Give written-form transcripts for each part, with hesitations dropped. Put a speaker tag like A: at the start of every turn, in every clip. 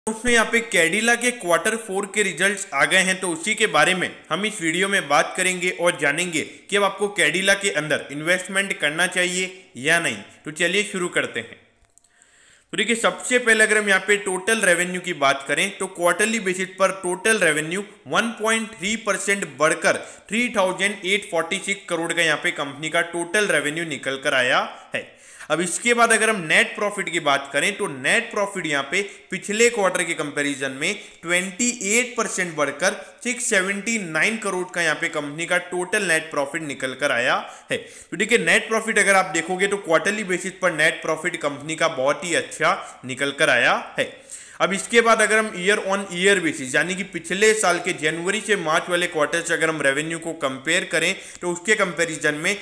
A: उसमें यहाँ पे कैडिला के Q4 के रिजल्ट्स आ गए हैं, तो उसी के बारे में हम इस वीडियो में बात करेंगे और जानेंगे कि अब आपको कैडिला के अंदर इन्वेस्टमेंट करना चाहिए या नहीं। तो चलिए शुरू करते हैं। तो देखिए, सबसे पहले अगर हम यहाँ पे टोटल रेवेन्यू की बात करें तो क्वार्टरली बेसिस पर टोटल रेवेन्यू 1.3% बढ़कर 3846 करोड़ का यहाँ पे कंपनी का टोटल रेवेन्यू निकल कर आया है। अब इसके बाद अगर हम नेट प्रॉफिट की बात करें तो नेट प्रॉफिट यहाँ पे पिछले क्वार्टर के कंपैरिजन में 28% बढ़कर 679 करोड़ का यहाँ पे कंपनी का टोटल नेट प्रॉफिट निकल कर आया है। तो देखिए, नेट प्रॉफिट अगर आप देखोगे तो क्वार्टरली बेसिस पर नेट प्रॉफिट कंपनी का बहुत ही अच्छा निकल कर आया है। अब इसके बाद अगर हम ईयर ऑन ईयर बेसिस यानी कि पिछले साल के जनवरी से मार्च वाले क्वार्टर से अगर हम रेवेन्यू को कंपेयर करें तो उसके कंपैरिजन में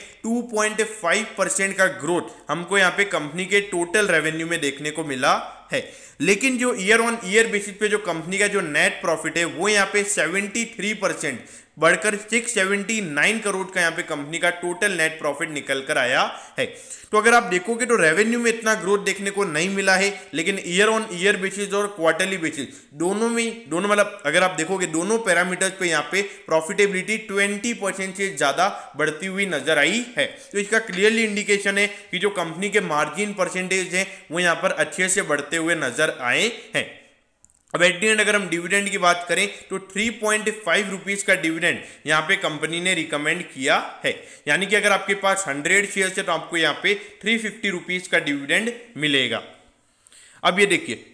A: 2.5% का ग्रोथ हमको यहाँ पे कंपनी के टोटल रेवेन्यू में देखने को मिला है। लेकिन जो ईयर ऑन ईयर बेसिस पे जो कंपनी का जो नेट प्रॉफिट है वो यहाँ पे 73% बढ़कर 679 करोड़ का यहाँ पे कंपनी का टोटल नेट प्रॉफिट निकल कर आया है। तो अगर आप देखोगे तो रेवेन्यू में इतना ग्रोथ देखने को नहीं मिला है, लेकिन ईयर ऑन ईयर बेसिस और क्वार्टरली बेसिस दोनों मतलब अगर आप देखोगे दोनों पैरामीटर्स पे यहाँ पे प्रॉफिटेबिलिटी 20% से ज्यादा बढ़ती हुई नजर आई है। तो इसका क्लियरली इंडिकेशन है कि जो कंपनी के मार्जिन परसेंटेज है वो यहाँ पर अच्छे से बढ़ते हुए नजर आए हैं। अब एट दी एंड अगर हम डिविडेंड की बात करें तो 3.5 रुपीज का डिविडेंड यहाँ पे कंपनी ने रिकमेंड किया है, यानी कि अगर आपके पास 100 शेयर्स है तो आपको यहाँ पे 350 रुपीज का डिविडेंड मिलेगा। अब ये देखिए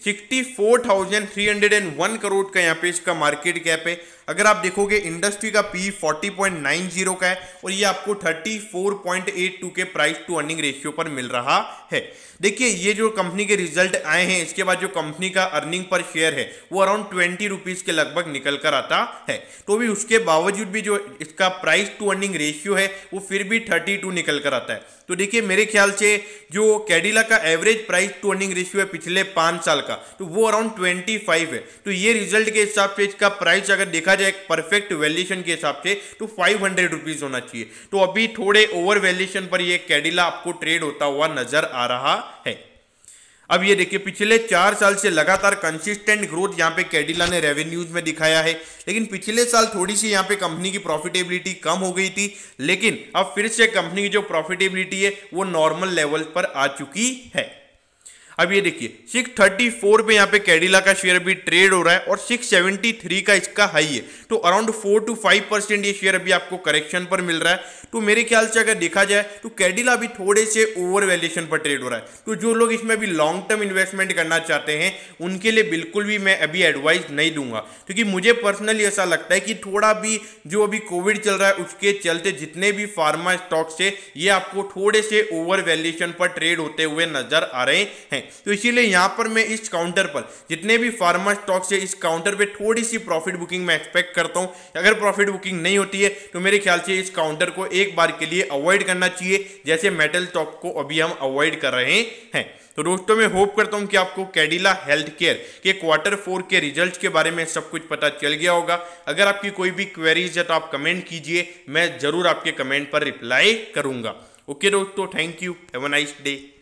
A: 64,301 करोड़ का यहाँ पे इसका मार्केट कैप है। अगर आप देखोगे इंडस्ट्री का पी 40.90 का है और ये आपको 34.82 के प्राइस टू अर्निंग रेशियो पर मिल रहा है। देखिए, ये जो कंपनी के रिजल्ट आए हैं इसके बाद जो कंपनी का अर्निंग पर शेयर है वो अराउंड 20 रुपीज के लगभग निकल कर आता है। तो भी उसके बावजूद भी जो इसका प्राइस टू अर्निंग रेशियो है वो फिर भी 32 निकल कर आता है। तो देखिए, मेरे ख्याल से जो कैडिला का average price to earning ratio है पिछले 5 साल का तो वो अराउंड 25 है। तो ये रिजल्ट के हिसाब से इसका प्राइस अगर देखा जाए एक परफेक्ट वैल्यूएशन के हिसाब से तो 500 रुपीज होना चाहिए। तो अभी थोड़े ओवर वैल्यूएशन पर ये कैडिला आपको ट्रेड होता हुआ नजर आ रहा है। अब ये देखिए, पिछले 4 साल से लगातार कंसिस्टेंट ग्रोथ यहाँ पे कैडिला ने रेवेन्यूज में दिखाया है, लेकिन पिछले साल थोड़ी सी यहाँ पे कंपनी की प्रॉफिटेबिलिटी कम हो गई थी, लेकिन अब फिर से कंपनी की जो प्रॉफिटेबिलिटी है वो नॉर्मल लेवल पर आ चुकी है। अब ये देखिए 634 पे यहाँ पे कैडिला का शेयर अभी ट्रेड हो रहा है और 673 का इसका हाई है। तो अराउंड 4 to 5% ये शेयर अभी आपको करेक्शन पर मिल रहा है। तो मेरे ख्याल से अगर देखा जाए तो कैडिला अभी थोड़े से ओवर वैल्यूएशन पर ट्रेड हो रहा है। तो जो लोग इसमें अभी लॉन्ग टर्म इन्वेस्टमेंट करना चाहते हैं उनके लिए बिल्कुल भी मैं अभी एडवाइस नहीं दूंगा, क्योंकि मुझे पर्सनली ऐसा लगता है कि थोड़ा भी जो अभी कोविड चल रहा है उसके चलते जितने भी फार्मा स्टॉक्स है ये आपको थोड़े से ओवर वैल्यूएशन पर ट्रेड होते हुए नजर आ रहे हैं। तो इसीलिए यहां पर मैं इस काउंटर पर जितने भी फार्मा स्टॉक्स है इस काउंटर पे थोड़ी सी प्रॉफिट बुकिंग मैं एक्सपेक्ट करता हूं। अगर प्रॉफिट बुकिंग नहीं होती है तो मेरे ख्याल से इस काउंटर को एक बार के लिए अवॉइड करना चाहिए, जैसे मेटल स्टॉक को अभी हम अवॉइड कर रहे हैं। तो दोस्तों, मैं होप करता हूं कि आपको कैडिला हेल्थकेयर के Q4 के रिजल्ट्स के बारे में सब कुछ पता चल गया होगा। अगर आपकी कोई भी क्वेरीज है तो आप कमेंट कीजिए, मैं जरूर आपके कमेंट पर रिप्लाई करूंगा। ओके दोस्तों, thank you, have a nice day.